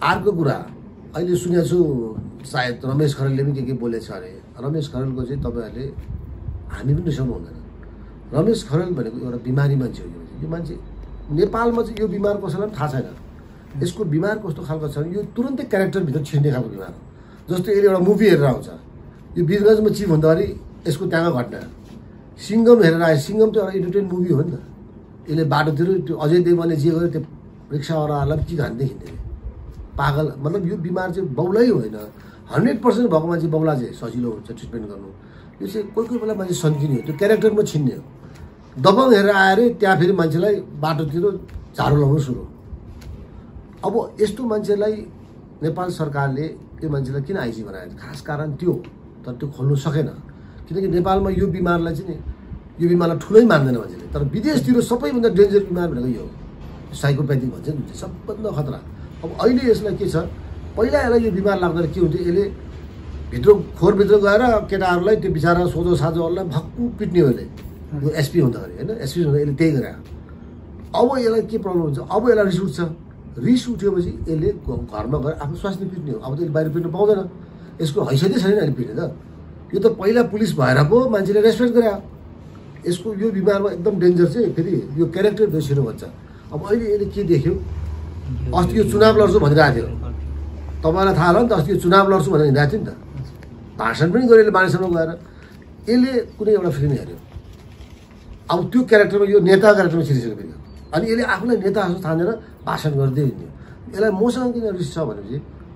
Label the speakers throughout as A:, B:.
A: अर्को कुरा अहिले सुनेको छु सायद रमेश खरेलले पनि के बोलेछ अरे रमेश खरेलको चाहिँ तपाईँहरूले हामी पनि रिसाउनु हुँदैन रमेश खरेल भनेको एउटा बिमारी मान्छे हो यो मान्छे नेपालमा चाहिँ यो बिमार कसैलाई पनि थाहा छैन यसको बिमार कस्तो खालको छ यो तुरन्तै क्यारेक्टरभित्र छिर्ने खालको बिमार हो जस्तो यसले एउटा मुभी हेरेर आउँछ यो वीरगन्जमा चिफ हुँदाखेरि यसको त्यहाँको घटना सिङ्गम हेरेर आयो सिङ्गम त एउटा इन्टरटेन मुभी हो नि त यसले बाटोतिर त्यो अजय देवगनले जे गर्यो त्यो रिक्सावालालाई के खाँदै हिँड्दै पागल मतलब यो बिमार चाहिँ बौलै होइन 100% भएको मान्छे बौला चाहिँ सजिलो हुन्छ ट्रिटमेन्ट गर्नु यो चाहिँ कोही बेला मान्छे सन्किने हो त्यो क्यारेक्टरमा छिन्ने हो दबाङ हेरेर आएर त्यहाँ फेरि मान्छेलाई बाटोतिर झाडु लगाउनु सुरु अब यस्तो मान्छेलाई नेपाल सरकारले त्यो मान्छेलाई किन आइजी बनायो खास कारण त्यो तर त्यो खोल्नु सकेन किनकि नेपालमा यो बिमारलाई चाहिँ यो बिमारलाई ठुलै मान्दैन मान्छेले तर विदेशतिर सबैभन्दा डेन्जर बिमार भनेको यो साइकोप्याथिक भन्छ नि सबभन्दा खतरा अब अहिले यसलाई के छ पहिला यसलाई यो बिमार लाग्दा के हुन्थ्यो यसले भित्र खोरभित्र गएर केटाहरूलाई त्यो बिचरा सोझो साझोहरूलाई भक्कु पिट्ने हो यसले यो एसपी हुँदाखेरि होइन एसपी हुँदा यसले त्यही गरे अब यसलाई के प्रब्लम हुन्छ अब यसलाई रिस उठ्छ रिस उठेपछि यसले घरमा गएर आफ्नो स्वास्थ्य पिट्ने हो अब त यसले बाहिर पिट्नु पाउँदैन यसको हैसियतै छैन अहिले पिट्ने त यो त पहिला पुलिस भएर पो मान्छेले रेस्पेक्ट गरे यसको यो बिमारमा एकदम डेन्जर चाहिँ फेरि यो क्यारेक्टर बेसिनु भन्छ अब अहिले यसले के देख्यो अस्ति यो चुनाव लड्छु भनिरहेको थियो तपाईँलाई थाहा होला नि त अस्ति यो चुनाव लड्छु भनेर हिँडेको थियो नि त भाषण पनि गऱ्यो यसले मानिसमा गएर यसले कुनै एउटा फिल्म हेऱ्यो अब त्यो क्यारेक्टरमा यो नेता क्यारेक्टरमा छिरिसक्यो फेरि अनि यसले आफूलाई नेता जस्तो ठानेर भाषण गर्दै हिँड्यो यसलाई मसँग किन रिस छ भनेपछि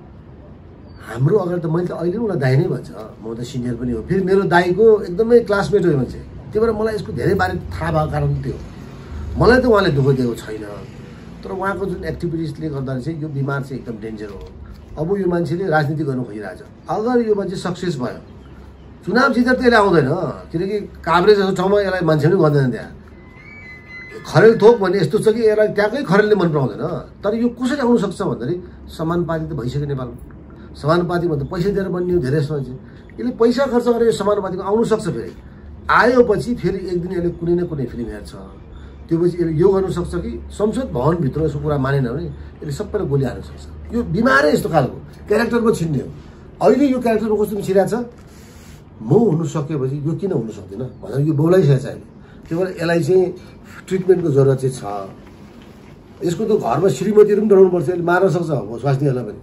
A: हाम्रो अगाडि त मैले त अहिले उसलाई दाइ नै भन्छ म त सिनियर पनि हो फेरि मेरो दाइको एकदमै क्लासमेट हो मान्छे त्यही भएर मलाई यसको धेरै बारे थाहा भएको कारण त्यो मलाई त उहाँले दुःख दिएको छैन तर उहाँको जुन एक्टिभिटिजले गर्दा चाहिँ यो बिमार चाहिँ एकदम डेन्जर हो अब यो मान्छेले राजनीति गर्नु खोजिरहेछ अगर यो मान्छे सक्सेस भयो चुनाव जितेर त यसले आउँदैन किनकि काभ्रे जस्तो ठाउँमा यसलाई मान्छे पनि गर्दैन त्यहाँ खरेल थोक भने यस्तो छ कि यसलाई त्यहाँकै खरेलले मन पराउँदैन तर यो कसरी आउनु सक्छ भन्दाखेरि समानुपाती त भइसक्यो नेपालमा समानुपाती भन्दा पैसा दिएर बन्ने हो धेरै मान्छे यसले पैसा खर्च गरेर यो समानुपातिको आउनु सक्छ फेरि आएपछि फेरि एक दिन यसले कुनै न कुनै फिल्म हेर्छ त्यो पछि यसले यो गर्नु सक्छ कि संसद भवनभित्र यसको कुरा मानेन भने यसले सबैलाई गोली हाल्न सक्छ यो बिमारै यस्तो खालको क्यारेक्टरमा छिन्ने हो अहिले यो क्यारेक्टरमा कस्तो छिरिरहेको छ म हुनु सकेपछि यो किन हुनु सक्दैन भनेर यो बोलाइसकेको छ अहिले त्यही भएर यसलाई चाहिँ ट्रिटमेन्टको जरुरत चाहिँ छ यसको त घरमा श्रीमतीहरू पनि डराउनुपर्छ यसले मार्न सक्छ स्वास्नीहरूलाई पनि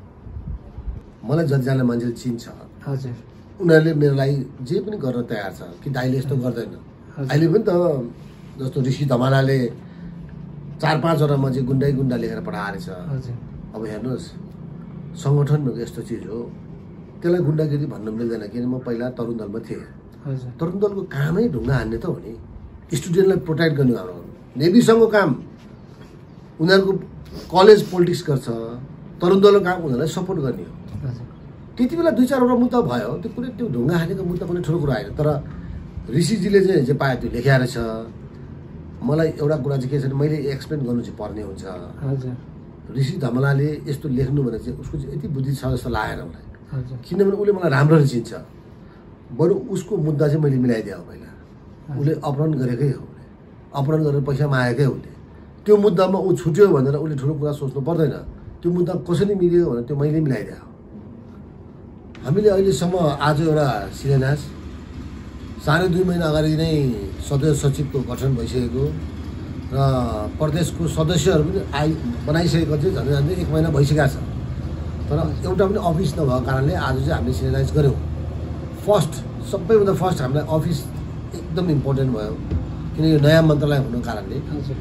A: मलाई जतिजना मान्छेले चिन्छ
B: हजुर
A: उनीहरूले मेरो लागि जे पनि गर्न तयार छ कि दाइले यस्तो गर्दैन अहिले पनि त जस्तो ऋषि धमालाले 4-5 मान्छे गुन्डा लेखेर पठाएर छ अब हेर्नुहोस् सङ्गठन भनेको यस्तो चिज हो त्यसलाई गुन्डागिरी भन्न मिल्दैन किन म पहिला तरुण दलमा थिएँ तरुण दलको कामै ढुङ्गा हान्ने त हो नि स्टुडेन्टलाई प्रोटेक्ट गर्ने हाम्रो नेभीसँगको काम उनीहरूको कलेज पोलिटिक्स गर्छ तरुण दलको काम उनीहरूलाई सपोर्ट गर्ने हो त्यति बेला 2-4वटा मुद्दा भयो त्यो कुनै त्यो ढुङ्गा हानेको मुद्दा पनि ठुलो कुरा आएन तर ऋषिजीले चाहिँ जे पायो त्यो लेखाएर छ मलाई एउटा कुरा चाहिँ के छ भने मैले एक्सप्लेन गर्नु चाहिँ पर्ने हुन्छ ऋषि धमलाले यस्तो लेख्नु भने चाहिँ उसको चाहिँ यति बुद्धि छ जस्तो लागेन मलाई किनभने उसले मलाई राम्ररी चिन्छ बरु उसको मुद्दा चाहिँ मैले मिलाइदिएँ पहिला उसले अपहरण गरेकै हो अपहरण गरेर पैसा मागेकै उसले त्यो मुद्दामा ऊ छुट्यो भनेर उसले ठुलो कुरा सोच्नु पर्दैन त्यो मुद्दा कसरी मिल्यो भनेर त्यो मैले मिलाइदिएँ हामीले अहिलेसम्म आज एउटा शिलान्यास 2.5 महिना अगाडि नै सदस्य सचिवको गठन भइसकेको र प्रदेशको सदस्यहरू पनि बनाइसकेको चाहिँ झन्डै 1 महिना भइसकेको छ तर एउटा पनि अफिस नभएको कारणले आज चाहिँ हामीले शिलान्यास गऱ्यौँ सबैभन्दा फर्स्ट हामीलाई अफिस एकदम इम्पोर्टेन्ट भयो किन यो नयाँ मन्त्रालय हुनु कारणले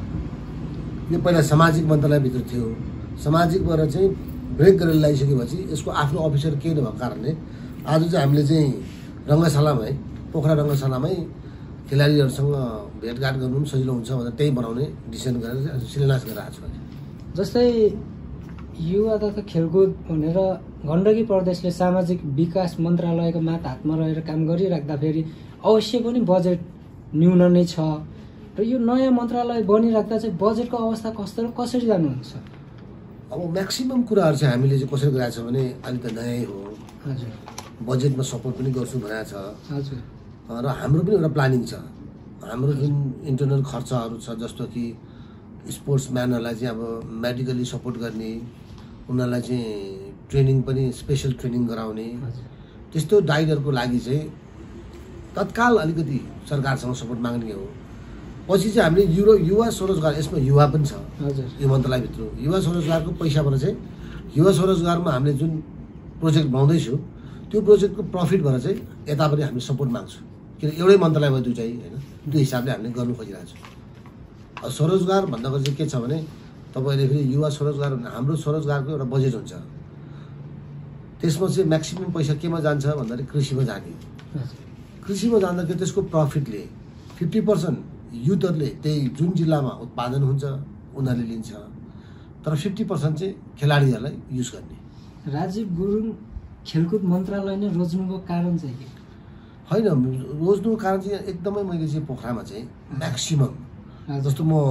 A: यो पहिला सामाजिक मन्त्रालयभित्र थियो सामाजिकबाट चाहिँ ब्रेक गरेर ल्याइसकेपछि यसको आफ्नो अफिसर केही नभएको कारणले आज चाहिँ हामीले चाहिँ रङ्गशालामै पोखरा रङ्गशालामै खेलाडीहरूसँग भेटघाट गर्नु पनि सजिलो हुन्छ भनेर त्यही बनाउने डिसिजन गरेर शिलान्यास गरेर आएको छु
B: जस्तै युवा तथा खेलकुद भनेर गण्डकी प्रदेशले सामाजिक विकास मन्त्रालयको हातमा रहेर काम गरिराख्दाखेरि अवश्य पनि बजेट न्यून नै छ र यो नयाँ मन्त्रालय बनिराख्दा चाहिँ बजेटको अवस्था कस्तो र कसरी जानुहुन्छ
A: अब म्याक्सिमम कुराहरू चाहिँ हामीले चाहिँ कसरी गरेको छ भने अहिले त नयाँ हो
B: हजुर
A: बजेटमा सपोर्ट पनि गर्छु भनेको छ
B: हजुर
A: र हाम्रो पनि एउटा प्लानिङ छ हाम्रो जुन इन्टरनल खर्चहरू छ जस्तो कि स्पोर्ट्सम्यानहरूलाई चाहिँ अब मेडिकली सपोर्ट गर्ने उनीहरूलाई चाहिँ ट्रेनिङ पनि स्पेसल ट्रेनिङ गराउने त्यस्तो डाइटहरूको लागि चाहिँ तत्काल अलिकति सरकारसँग सपोर्ट माग्ने हो। पछि चाहिँ हामीले युवा स्वरोजगार, यसमा युवा पनि छ यो मन्त्रालयभित्र। युवा स्वरोजगारको पैसाबाट चाहिँ युवा स्वरोजगारमा हामीले जुन प्रोजेक्ट बनाउँदैछु त्यो प्रोजेक्टको प्रफिटबाट चाहिँ यता पनि हामीले सपोर्ट माग्छौँ, किन एउटै मन्त्रालयमा दुइटै होइन, त्यो हिसाबले हामीले गर्नु खोजिरहेको छौँ। स्वरोजगार भन्दाखेरि चाहिँ के छ भने तपाईँले फेरि युवा स्वरोजगार, हाम्रो स्वरोजगारको एउटा बजेट हुन्छ, त्यसमा चाहिँ म्याक्सिमम् पैसा केमा जान्छ भन्दाखेरि कृषिमा जाने। कृषिमा जाँदाखेरि त्यसको प्रफिटले 50% युथहरूले त्यही जुन जिल्लामा उत्पादन हुन्छ उनीहरूले लिन्छ, तर 50% चाहिँ खेलाडीहरूलाई युज गर्ने।
B: राजीव गुरुङ खेलकुद मन्त्रालय नै रोज्नुको कारण चाहिँ के?
A: होइन, रोज्नुको कारण चाहिँ एकदमै मैले चाहिँ पोखरामा चाहिँ म्याक्सिमम्, जस्तो म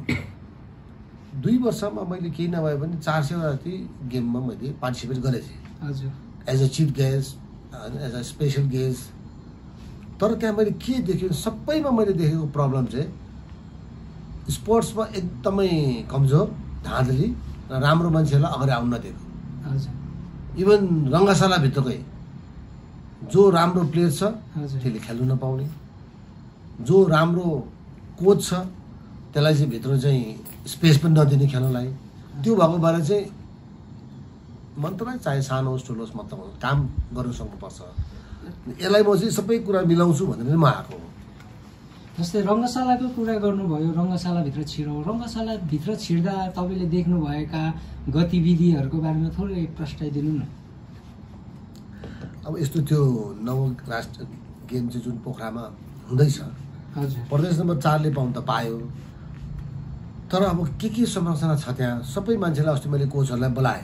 A: 2 वर्षमा मैले केही नभए पनि 400 जति गेममा मैले पार्टिसिपेट गरेको थिएँ
B: हजुर,
A: as a chief guest, as a special guest. तर त्यहाँ मैले के देखेँ, सबैमा मैले देखेको प्रब्लम चाहिँ स्पोर्ट्समा एकदमै कमजोर, धाँधली र राम्रो मान्छेहरूलाई अगाडि आउन नदिएको। इभन रङ्गशालाभित्रकै जो राम्रो प्लेयर छ त्यसले खेल्नु नपाउने, जो राम्रो कोच छ त्यसलाई चाहिँ भित्र चाहिँ स्पेस पनि नदिने खेल्नलाई। त्यो भएको बारे चाहिँ मन्त्रालय चाहे सानो होस् ठुलो होस् मतलब काम गर्नु सक्नुपर्छ। यसलाई म चाहिँ सबै कुरा मिलाउँछु भनेर म आएको हो।
B: जस्तै रङ्गशालाको कुरा गर्नुभयो, रङ्गशालाभित्र छिरौँ, रङ्गशालाभित्र छिर्दा तपाईँले देख्नुभएका गतिविधिहरूको बारेमा थोरै प्रस्ताइदिनु न।
A: अब यस्तो त्यो नव राष्ट्र गेम चाहिँ जुन पोखरामा हुँदैछ,
B: हजुर,
A: प्रदेश नम्बर 4 ले पाउनु त पायो, तर अब के संरचना छ त्यहाँ सबै मान्छेलाई। अस्ति मैले कोचहरूलाई बोलाएँ,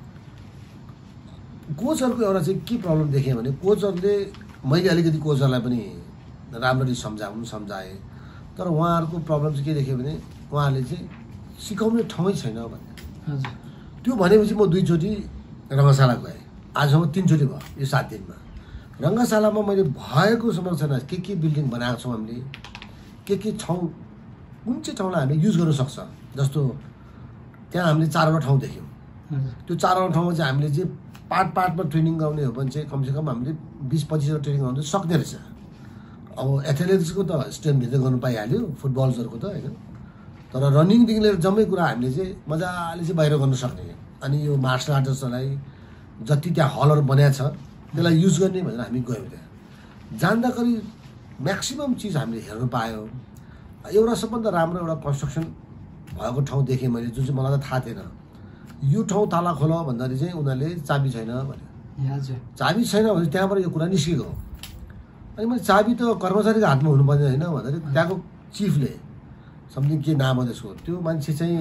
A: कोचहरूको एउटा चाहिँ के प्रब्लम देखेँ भने कोचहरूले, मैले अलिकति कोचहरूलाई पनि राम्ररी सम्झाएँ, तर उहाँहरूको प्रब्लम चाहिँ के देखेँ भने उहाँहरूले चाहिँ सिकाउने ठाउँै छैन भन्ने। त्यो भनेपछि म 2 चोटि रङ्गशाला गएँ, आजसम्म 3 चोटि भयो यो 7 दिनमा। रङ्गशालामा मैले भएको संरचना के बिल्डिङ बनाएको छौँ हामीले, के ठाउँ, कुन चाहिँ ठाउँलाई हामीले युज गर्न सक्छ। जस्तो त्यहाँ हामीले 4वटा ठाउँ देख्यौँ, त्यो 4वटा ठाउँमा चाहिँ हामीले चाहिँ पार्टमा ट्रेनिङ गराउने हो भने चाहिँ कमसेकम हामीले 20-25 ट्रेनिङ गराउनु सक्ने रहेछ। अब एथलेटिक्सको त स्टेमभित्र गर्नु पाइहाल्यो, फुटबल्सहरूको त होइन, तर रनिङदेखि लिएर जम्मै कुरा हामीले चाहिँ मजाले चाहिँ बाहिर गर्न सक्ने। अनि यो मार्सल आर्टिस्टहरूलाई जति त्यहाँ हलहरू बनाएको छ त्यसलाई युज गर्ने भनेर हामी गयौँ। त्यहाँ जाँदाखेरि म्याक्सिमम् चिज हामीले हेर्नु पायो। एउटा सबभन्दा राम्रो एउटा कन्स्ट्रक्सन भएको ठाउँ देखेँ मैले, जुन चाहिँ मलाई त थाहा थिएन। यो ठाउँ ताला खोल भन्दाखेरि चाहिँ उनीहरूले चाबी छैन भने, चाबी छैन भने त्यहाँबाट यो कुरा निस्केको हो। अनि मैले चाबी त कर्मचारीको हातमा हुनुपर्ने होइन भन्दाखेरि त्यहाँको चिफले समथिङ के नाम हो त्यसको, त्यो मान्छे चाहिँ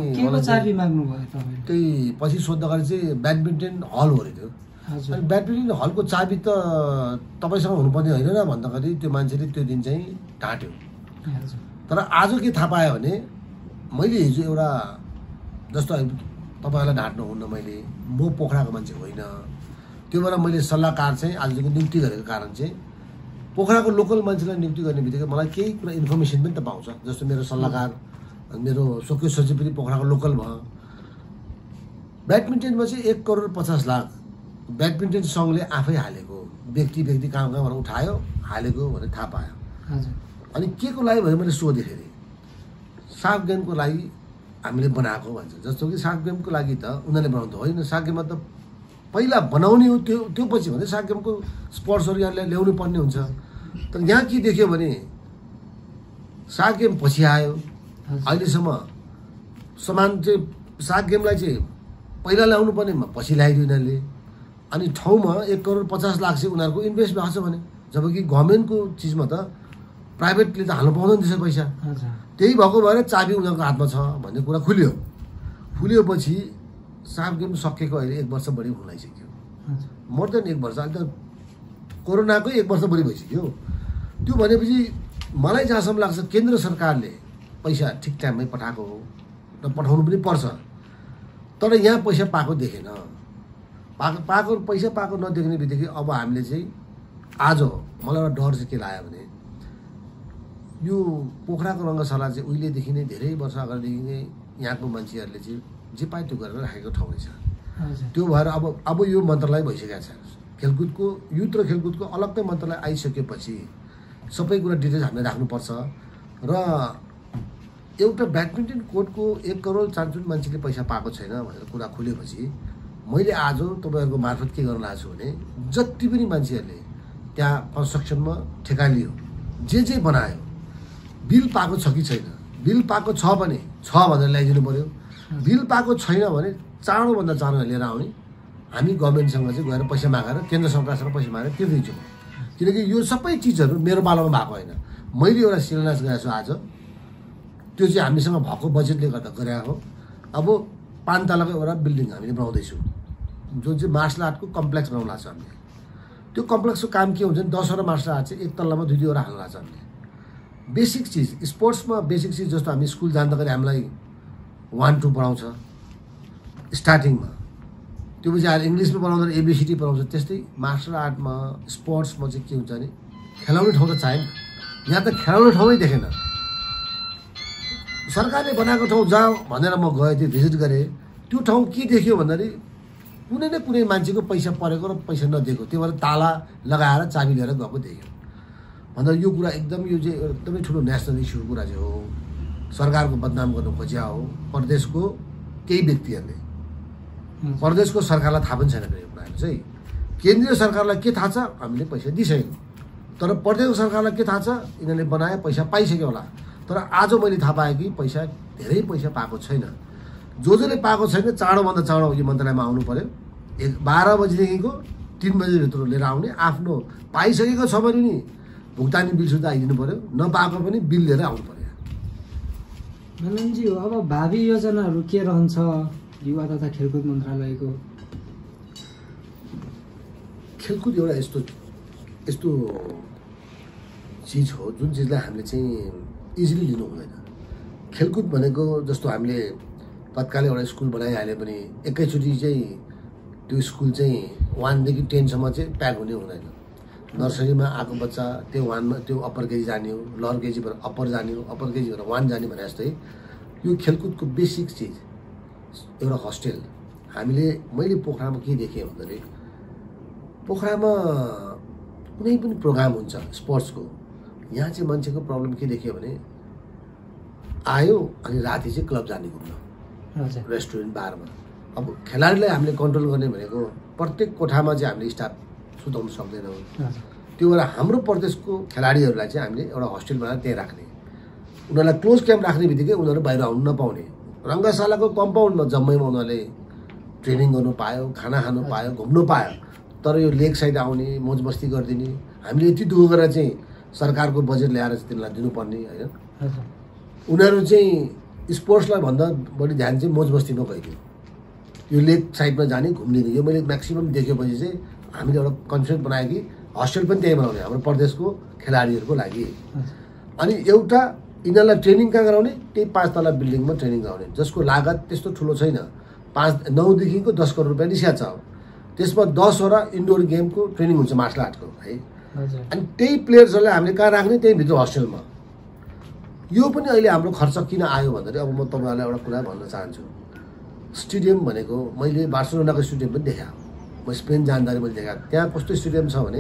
A: त्यही पछि सोद्धाखेरि चाहिँ ब्याडमिन्टन हल हो अरे त्यो। अनि ब्याडमिन्टन हलको चाबी त तपाईँसँग हुनुपर्ने होइन र भन्दाखेरि त्यो मान्छेले त्यो दिन चाहिँ ढाँट्यो। तर आज के थाहा पायो भने मैले हिजो एउटा, जस्तो तपाईँहरूलाई ढाँट्नुहुन्न, म पोखराको मान्छे होइन, त्यो भएर मैले सल्लाहकार चाहिँ आजको नियुक्ति गरेको कारण चाहिँ पोखराको लोकल मान्छेलाई नियुक्ति गर्ने बित्तिकै मलाई केही कुरा इन्फर्मेसन पनि त पाउँछ। जस्तो मेरो सल्लाहकार, मेरो स्वकीय सचिव पनि पोखराको लोकल भयो। ब्याडमिन्टनमा चाहिँ 1,50,00,000 ब्याडमिन्टन सङ्घले आफै हालेको, व्यक्ति कहाँबाट उठायो हालेको भनेर थाहा पायो। अनि के को लागि भने मैले सोधेँ, साफ गेमको लागि हामीले बनाएको भन्छ। जस्तो कि साफ गेमको लागि त उनीहरूले बनाउँदा होइन, साफ गेममा त पहिला बनाउने हो, त्यो पछि भने साफ गेमको स्पोर्ट्सहरू यहाँले ल्याउनु पर्ने हुन्छ। तर यहाँ के देख्यो भने साफ गेम पछि आयो, अहिलेसम्म सामान चाहिँ साफ गेमलाई चाहिँ पहिला ल्याउनु पर्नेमा पछि ल्याइदियो उनीहरूले। अनि ठाउँमा 1,50,00,000 चाहिँ उनीहरूको इन्भेस्ट भएको छ भने, जबकि गभर्मेन्टको चिजमा त प्राइभेटले त हाल्नु पाउँदैन त्यसै पैसा। त्यही भएको भएर चाबी उनीहरूको हातमा छ भन्ने कुरा खुलियोपछि साफ गेम सकेको अहिले 1 वर्ष बढी हुन लागिसक्यो, मोर देन 1 वर्ष। अहिले त कोरोनाकै 1 वर्ष बढी भइसक्यो। त्यो भनेपछि मलाई जहाँसम्म लाग्छ केन्द्र सरकारले पैसा ठिक टाइममै पठाएको हो र पठाउनु पनि पर्छ, तर यहाँ पैसा पाएको देखेन। पैसा पाएको नदेख्ने बित्तिकै अब हामीले चाहिँ आज मलाई एउटा डर चाहिँ के लाग्यो भने यो पोखराको रङ्गशाला चाहिँ उहिलेदेखि नै धेरै वर्ष अगाडिदेखि नै यहाँको मान्छेहरूले चाहिँ जे पायो त्यो गरेर राखेको ठाउँ रहेछ। त्यो भएर अब यो मन्त्रालय भइसकेको छ खेलकुदको युथ र खेलकुदको अलग्गै मन्त्रालय आइसकेपछि सबै कुरा डिटेल्स हामीले राख्नुपर्छ र एउटा ब्याडमिन्टन कोर्टको 1 करोड 4 मान्छेले पैसा पाएको छैन भनेर कुरा खुलेपछि मैले आज तपाईँहरूको मार्फत के गर्न लागेको छु भने जति पनि मान्छेहरूले त्यहाँ कन्स्ट्रक्सनमा ठेका लियो जे बनायो बिल पाएको छ कि छैन बिल पाएको छ भने छ भनेर ल्याइदिनु पर्यो बिल पाएको छैन भने चाँडोभन्दा चाँडो लिएर आउने हामी गभर्मेन्टसँग चाहिँ गएर पैसा मागेर केन्द्र सरकारसँग पैसा मागेर तिर्दैछौँ किनकि यो सबै चिजहरू मेरो पालामा भएको होइन मैले एउटा शिलान्यास गरेको छु आज त्यो चाहिँ हामीसँग भएको बजेटले गर्दा गरेको हो अब 5 तलाको एउटा बिल्डिङ हामीले बनाउँदैछौँ जुन चाहिँ मार्सल आर्टको कम्प्लेक्स बनाउनु लाग्छ हामीले त्यो कम्प्लेक्सको काम के हुन्छ भने 10वटा मार्सल आर्ट चाहिँ 1 तल्लामा 2-2वटा हाल्नु लाग्छ हामीले बेसिक चिज स्पोर्ट्समा बेसिक चिज जस्तो हामी स्कुल जाँदाखेरि हामीलाई 1-2 पढाउँछ स्टार्टिङमा त्यो पछि अहिले इङ्ग्लिसमा पढाउँदा एबिसिडी पढाउँछ त्यस्तै मार्सल आर्टमा स्पोर्ट्समा चाहिँ के हुन्छ भने खेलाउने ठाउँ त चाहियो यहाँ त खेलाउने ठाउँै देखेन सरकारले बनाएको ठाउँ जाऊ भनेर म गएँ त्यो भिजिट गरेँ त्यो ठाउँ के देख्यो भन्दाखेरि कुनै न कुनै मान्छेको पैसा परेको र पैसा नदिएको त्यो भएर ताला लगाएर चाबी लिएर गएको देख्यो भन्दा यो कुरा एकदम यो चाहिँ एकदमै ठुलो नेसनल इस्यु कुरा चाहिँ हो सरकारको बदनाम गर्नु खोज्या हो प्रदेशको केही व्यक्तिहरूले प्रदेशको सरकारलाई थाहा पनि छैन यो कुराहरू चाहिँ केन्द्रीय सरकारलाई के थाहा छ हामीले पैसा दिइसक्यौँ तर प्रदेशको सरकारलाई के थाहा छ यिनीहरूले बनाए पैसा पाइसक्यो होला तर आज मैले थाहा पाएँ कि पैसा धेरै पैसा पाएको छैन जसले पाएको छैन चाँडोभन्दा चाँडो यो मन्त्रालयमा आउनु पर्यो 12 बजीदेखिको 3 बजीभित्र लिएर आउने आफ्नो पाइसकेको छ भने नि भुक्तानी बिल सुधा आइदिनु पर्यो नपाएको पनि बिल लिएर आउनु पर्यो
B: मननजी हो अब भावी योजनाहरू के रहन्छ युवा तथा खेलकुद मन्त्रालयको
A: खेलकुद एउटा यस्तो चिज हो जुन चिजलाई हामीले चाहिँ इजिली लिनु हुँदैन खेलकुद भनेको जस्तो हामीले तत्कालै एउटा स्कुल बनाइहाले पनि एकैचोटि चाहिँ त्यो स्कुल चाहिँ 1 देखि 10 सम्म चाहिँ प्याक हुने हुँदैन नर्सरीमा आएको बच्चा त्यो 1 मा त्यो अप्पर केजी जाने हो लोअर केजीबाट अप्पर जाने हो अप्पर केजीबाट 1 जाने भने जस्तै यो खेलकुदको बेसिक चिज एउटा हस्टेल मैले पोखरामा के देखेँ भन्दाखेरि पोखरामा कुनै पनि प्रोग्राम हुन्छ स्पोर्ट्सको यहाँ चाहिँ मान्छेको प्रब्लम के देख्यो भने आयो अनि राति चाहिँ क्लब जाने घुम्न रेस्टुरेन्ट बारमा अब खेलाडीलाई हामीले कन्ट्रोल गर्ने भनेको प्रत्येक कोठामा चाहिँ हामीले स्टाफ सुताउनु सक्दैनौँ त्यो भएर हाम्रो प्रदेशको खेलाडीहरूलाई चाहिँ हामीले एउटा हस्टेल बनाएर त्यहीँ राख्ने उनीहरूलाई क्लोज क्याम्प राख्ने बित्तिकै उनीहरू बाहिर आउनु नपाउने रङ्गशालाको कम्पाउन्डमा जम्मैमा उनीहरूले ट्रेनिङ गर्नु पायो खाना खानु पायो घुम्नु पायो तर यो लेक साइड आउने मोज मस्ती गरिदिने हामीले यति दुःख गरेर चाहिँ सरकारको बजेट ल्याएर चाहिँ तिनीहरूलाई दिनुपर्ने होइन उनीहरू चाहिँ स्पोर्ट्सलाई भन्दा बढी ध्यान चाहिँ मोज मस्तीमा गइदियो यो लेक साइडमा जाने घुम्दिने यो मैले म्याक्सिमम् देखेपछि चाहिँ हामीले एउटा कन्सेप्ट बनायो कि हस्टेल पनि त्यही बनाउने हाम्रो प्रदेशको खेलाडीहरूको लागि अनि एउटा यिनीहरूलाई ट्रेनिङ कहाँ गराउने त्यही 5 तला बिल्डिङमा ट्रेनिङ गराउने जसको लागत त्यस्तो ठुलो छैन 9 देखिको 10 करोड रुपियाँ निस्किया छ त्यसमा 10वटा इन्डोर गेमको ट्रेनिङ हुन्छ मार्सल आर्टको है अनि त्यही प्लेयर्सहरूलाई हामीले कहाँ राख्ने त्यही भित्र हस्टेलमा यो पनि अहिले हाम्रो खर्च किन आयो भन्दाखेरि अब म तपाईँहरूलाई एउटा कुरा भन्न चाहन्छु स्टेडियम भनेको मैले बार्सिलोनाको स्टेडियम पनि देखाएँ म स्पेन जाँदाखेरि मैले देखाएँ त्यहाँ कस्तो स्टेडियम छ भने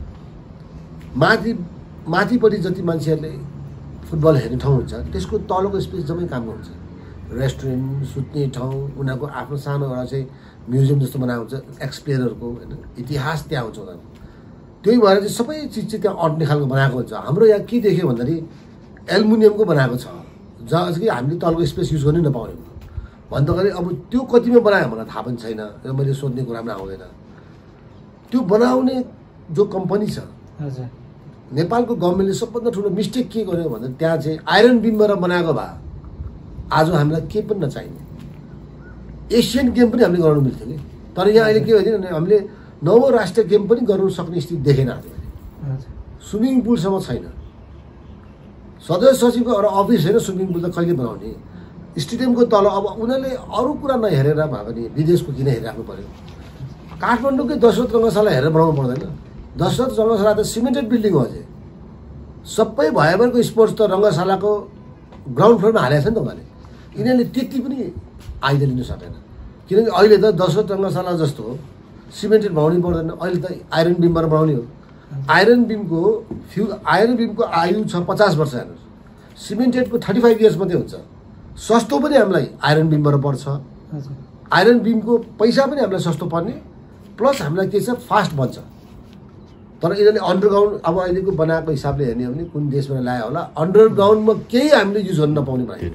A: माथिपट्टि जति मान्छेहरूले फुटबल हेर्ने ठाउँ हुन्छ त्यसको तलको स्पेस जम्मै कामको हुन्छ रेस्टुरेन्ट सुत्ने ठाउँ उनीहरूको आफ्नो सानो एउटा चाहिँ म्युजियम जस्तो बनाएको हुन्छ एक्स प्लेयरहरूको होइन इतिहास त्यहाँ हुन्छ उनीहरूको त्यही भएर चाहिँ सबै चिज चाहिँ त्यहाँ अट्ने खालको बनाएको हुन्छ हाम्रो यहाँ के देख्यो भन्दाखेरि एल्युमिनियमको बनाएको छ जहाँ कि हामीले तलको स्पेस युज गर्नै नपाउने भन्दाखेरि अब त्यो कतिमा बनायो मलाई थाहा पनि छैन र मैले सोध्ने कुरा पनि आउँदैन त्यो बनाउने जो कम्पनी छ नेपालको गभर्मेन्टले सबभन्दा ठुलो मिस्टेक के गर्यो भन्दा त्यहाँ चाहिँ आइरन बिमबाट बनाएको भए आज हामीलाई केही पनि नचाहिने एसियन गेम पनि हामीले गराउनु मिल्थ्यो कि तर यहाँ अहिले के भइदियो भने हामीले नवौँ राष्ट्रिय गेम पनि गर्नु सक्ने स्थिति देखेन स्विमिङ पुलसम्म छैन सदस्य सचिवको एउटा अफिस होइन स्विमिङ पुल त कहिले बनाउने स्टेडियमको तल अब उनीहरूले अरू कुरा नहेरेर भए पनि विदेशको किन हेरिराख्नु पर्यो काठमाडौँकै दशरथ रङ्गशाला हेरेर बनाउनु पर्दैन दशरथ रङ्गशाला त सिमेन्टेड बिल्डिङ हो अझै सबै भयभरको स्पोर्ट्स त रङ्गशालाको ग्राउन्ड फ्लोरमा हालेको छ नि त उनीहरूले यिनीहरूले त्यति पनि आइदिन लिनु सकेन किनकि अहिले त 10 रङ्गशाला जस्तो सिमेन्टेड बनाउनै पर्दैन, अहिले त आइरन बिमबाट बनाउने हो। आइरन बिमको आयु छ 50 वर्ष हेर्नुहोस्, सिमेन्टेडको 35 इयर्स मात्रै हुन्छ। सस्तो पनि हामीलाई आइरन बिमबाट पर्छ, आइरन बिमको पैसा पनि हामीलाई सस्तो पर्ने, प्लस हामीलाई के छ फास्ट बन्छ। तर यिनीहरूले अन्डरग्राउन्ड अब अहिलेको बनाएको हिसाबले हेर्ने हो भने कुन देशबाट ल्यायो होला, अन्डरग्राउन्डमा केही हामीले युज गर्न नपाउने बनायो।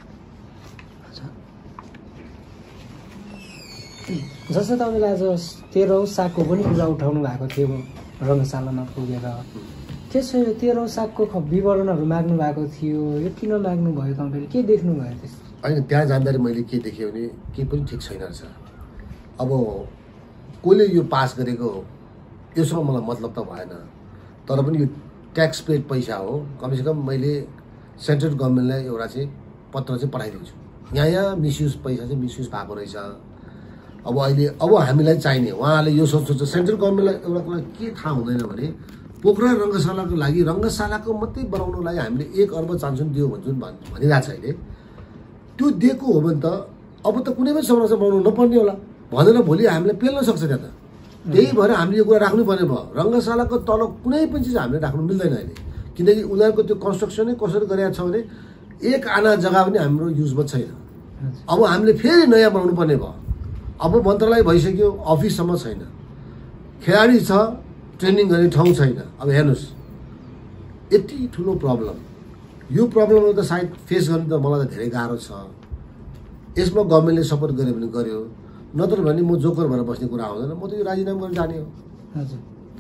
B: जस्तो तपाईँले आज 13औं सागको पनि कुरा उठाउनु भएको थियो रङ्गशालामा पुगेर, त्यसो 13औं सागको विवरणहरू माग्नु भएको थियो, यो किन माग्नु भयो तपाईँले, के देख्नु भयो त्यस?
A: होइन, त्यहाँ जाँदाखेरि मैले के देखेँ भने केही पनि ठिक छैन रहेछ। अब कसले यो पास गरेको योसँग मलाई मतलब त भएन, तर पनि यो ट्याक्स पेड पैसा हो। कमसेकम मैले सेन्ट्रल गभर्मेन्टलाई एउटा चाहिँ पत्र चाहिँ पठाइदिन्छु, यहाँ मिसयुज पैसा चाहिँ मिसयुज भएको रहेछ। अब अहिले हामीलाई चाहिने, उहाँले यो सोच्नुहुन्छ सेन्ट्रल गभर्मेन्टलाई एउटा कुरा के थाहा हुँदैन भने पोखरा रङ्गशालाको लागि रङ्गशालाको मात्रै बनाउनको लागि हामीले 1 अर्ब चान्सुन दियो जुन भनिरहेको छ अहिले, त्यो दिएको हो भने त अब त कुनै पनि संरचना बनाउनु नपर्ने होला भनेर भोलि हामीलाई पेल्न सक्छ त्यहाँ त। त्यही भएर हामीले यो कुरा राख्नुपर्ने भयो, रङ्गशालाको तल कुनै पनि चिज हामीले राख्नु मिल्दैन अहिले, किनकि उनीहरूको त्यो कन्स्ट्रक्सनै कसरी गरेको छ भने 1 आना जग्गा पनि हाम्रो युजमा छैन। अब हामीले फेरि नयाँ बनाउनु पर्ने भयो। अब मन्त्रालय भइसक्यो, अफिससम्म छैन, खेलाडी छ, ट्रेनिङ गर्ने ठाउँ छैन। अब हेर्नुहोस् यति ठुलो प्रब्लम, यो प्रब्लममा त सायद फेस गर्नु त मलाई त धेरै गाह्रो छ। यसमा गभर्मेन्टले सपोर्ट गर्यो भने गर्यो, नत्र भने म जोकर भएर बस्ने कुरा आउँदैन, म त यो राजीनामा गरेर जाने हो।
B: हजुर,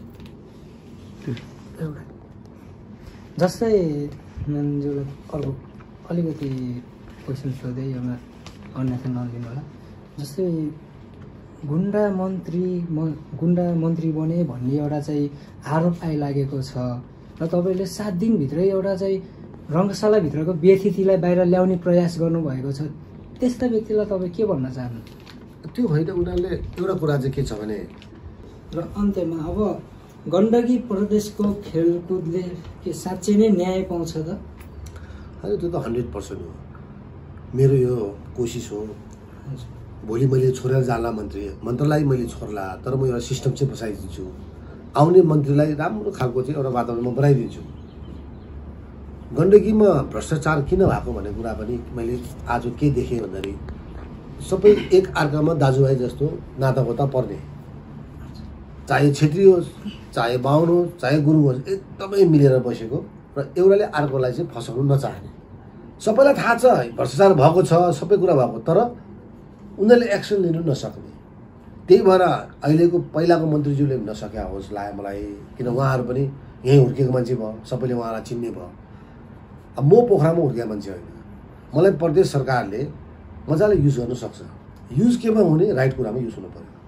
B: एउटा जस्तै मान्छेलाई अर्को अलिकति क्वेसन सोधेँ, योमा अन्यथा नलिनु होला। जस्तै गुन्डा मन्त्री बने भन्ने एउटा चाहिँ आरोप आइलागेको छ र तपाईँले 7 दिनभित्रै एउटा चाहिँ रङ्गशालाभित्रको व्यतिथिलाई बाहिर ल्याउने प्रयास गर्नुभएको छ, त्यस्ता व्यक्तिलाई तपाईँ के भन्न चाहनु?
A: त्यो होइन, उनीहरूले एउटा कुरा चाहिँ के छ भने,
B: र अन्त्यमा अब गण्डकी प्रदेशको खेलकुदले के साँच्चै नै न्याय पाउँछ त?
A: होइन, त्यो त 100% हो, मेरो यो कोसिस हो। भोलि मैले छोडेर जाला मन्त्रीलाई मैले छोड्ला, तर म एउटा सिस्टम चाहिँ बसाइदिन्छु, आउने मन्त्रीलाई राम्रो खालको चाहिँ एउटा वातावरणमा बनाइदिन्छु। गण्डकीमा भ्रष्टाचार किन भएको भन्ने कुरा पनि मैले आज के देखेँ भन्दाखेरि सबै एक अर्कामा दाजुभाइ जस्तो नातागोता पर्ने, चाहे छेत्री होस्, चाहे बाहुन होस्, चाहे गुरुङ होस्, एकदमै मिलेर बसेको र एउटाले अर्कोलाई चाहिँ फसाउनु नचाहने। सबैलाई थाहा छ भ्रष्टाचार भएको छ, सबै कुरा भएको, तर उनीहरूले एक्सन लिनु नसक्ने। त्यही भएर अहिलेको पहिलाको मन्त्रीज्यूले पनि नसके होस् लाग्यो मलाई, किन उहाँहरू पनि यहीँ हुर्केको मान्छे भयो, सबैले उहाँलाई चिन्ने भयो। अब म पोखरामा हुर्केको मान्छे होइन, मलाई प्रदेश सरकारले मजाले युज गर्नु सक्छ। युज केमा हुने, राइट कुरामा युज हुनु पर्यो।